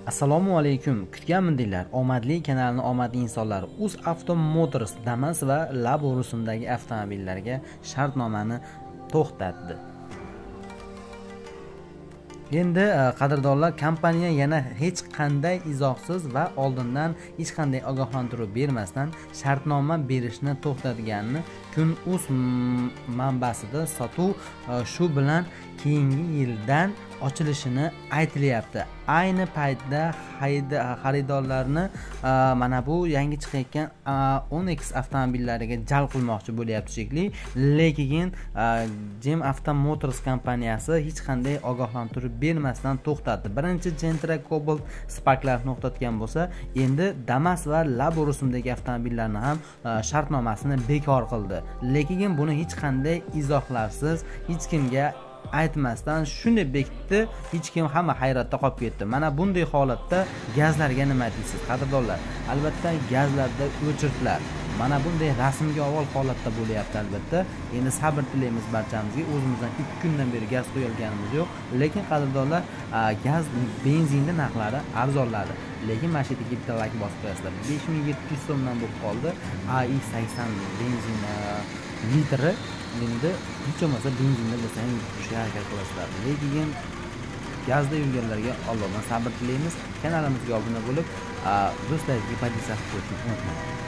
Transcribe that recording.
Assalomu alaykum. Kutganmidinglar? Omadli kanalning omadli insonlari UzAuto Motors Damas va Labo rusumdagi avtomobillarga shartnomani to'xtatdi. Endi qadrdonlar, kompaniya yana hech qanday izohsiz va oldindan hech qanday ogohlantiruv bermasdan shartnoma berishni to'xtatganini Kun.uz manbasida sotuv shu bilan keyingi yildan ochilishini aytilyapti. Ayni paytda xaridorlarni mana bu yangi chiqayotgan Onyx avtomobillariga jalb qilmoqchi bo'lyapti shekilli, lekin Gem Auto Motors kompaniyasi hech qanday ogohlantiruv bermasdan to'xtatdi. Birinchi Gentra Cobalt Spark'larni to'xtatgan bo'lsa, endi Damas va Labo rusumdagi avtomobillarni ham shartnomasini bekor qildi. Lekin buni hech qanday izohlarsiz, hech kimga aytmasdan shunday bekitdi, hech kim, hamma hayratda qolib ketdi. Mana bunday holatda gazlarga nima deysiz, qadrdonlar? Albatta gazlarda o'chirtlar. Mana bunday rasmga avval holatda bo'lyapti albatta. Endi sabr tilaymiz barchamizga. O'zimizdan 2 kundan beri gaz qo'yilganimiz yo'q, lekin qadrdonlar, gaz benzinni narxlari arzonladi. Lekin mana shu yerga bitta lak bosib qo'yasizlar. 5700 so'mdan bo'lib qoldi. AI80 benzin litri. Endi hech bo'lmasa benzinda bo'lsa ham turishga harakat qilasizlar. Lekin gazda yurganlarga Allohdan sabr tilaymiz. Kanalimizga obuna bo'lib, do'stlaringizga podpiska qilib qo'yishni unutmang.